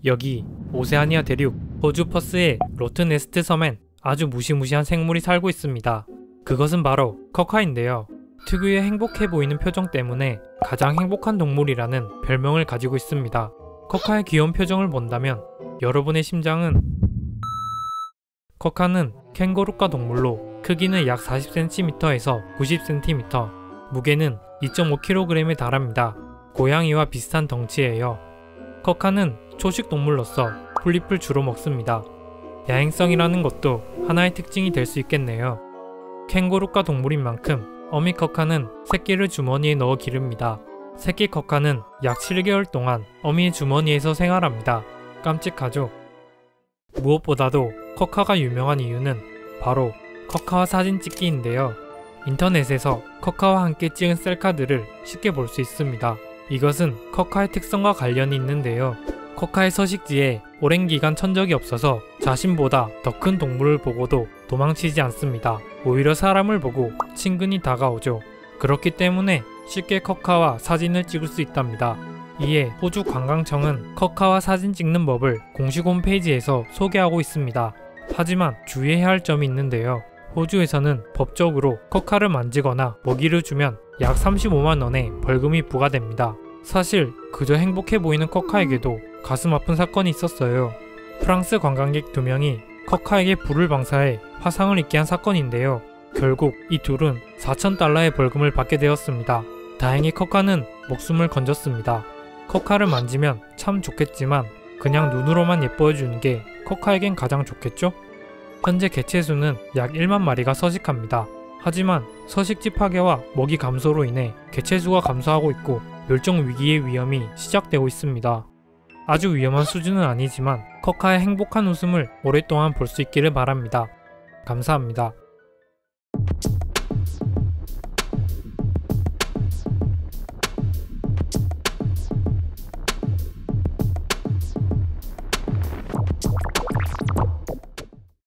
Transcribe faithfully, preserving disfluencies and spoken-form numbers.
여기 오세아니아 대륙 호주 퍼스의 로트네스트 섬엔 아주 무시무시한 생물이 살고 있습니다. 그것은 바로 커카인데요. 특유의 행복해 보이는 표정 때문에 가장 행복한 동물이라는 별명을 가지고 있습니다. 커카의 귀여운 표정을 본다면 여러분의 심장은... 커카는 캥거루과 동물로 크기는 약 사십 센티미터에서 구십 센티미터, 무게는 이 점 오 킬로그램에 달합니다. 고양이와 비슷한 덩치예요. 커카는 초식 동물로서 풀잎을 주로 먹습니다. 야행성이라는 것도 하나의 특징이 될 수 있겠네요. 캥거루과 동물인 만큼 어미 커카는 새끼를 주머니에 넣어 기릅니다. 새끼 커카는 약 칠 개월 동안 어미의 주머니에서 생활합니다. 깜찍하죠? 무엇보다도 커카가 유명한 이유는 바로 커카와 사진 찍기인데요. 인터넷에서 커카와 함께 찍은 셀카들을 쉽게 볼 수 있습니다. 이것은 커카의 특성과 관련이 있는데요. 커카의 서식지에 오랜 기간 천적이 없어서 자신보다 더 큰 동물을 보고도 도망치지 않습니다. 오히려 사람을 보고 친근히 다가오죠. 그렇기 때문에 쉽게 커카와 사진을 찍을 수 있답니다. 이에 호주 관광청은 커카와 사진 찍는 법을 공식 홈페이지에서 소개하고 있습니다. 하지만 주의해야 할 점이 있는데요. 호주에서는 법적으로 커카를 만지거나 먹이를 주면 약 삼십오만 원의 벌금이 부과됩니다. 사실 그저 행복해 보이는 커카에게도 가슴 아픈 사건이 있었어요. 프랑스 관광객 두 명이 커카에게 불을 방사해 화상을 입게 한 사건인데요. 결국 이 둘은 사천 달러의 벌금을 받게 되었습니다. 다행히 커카는 목숨을 건졌습니다. 커카를 만지면 참 좋겠지만 그냥 눈으로만 예뻐해주는 게 커카에겐 가장 좋겠죠? 현재 개체수는 약 일만 마리가 서식합니다. 하지만 서식지 파괴와 먹이 감소로 인해 개체수가 감소하고 있고 멸종 위기의 위험이 시작되고 있습니다. 아주 위험한 수준은 아니지만 커카의 행복한 웃음을 오랫동안 볼 수 있기를 바랍니다. 감사합니다.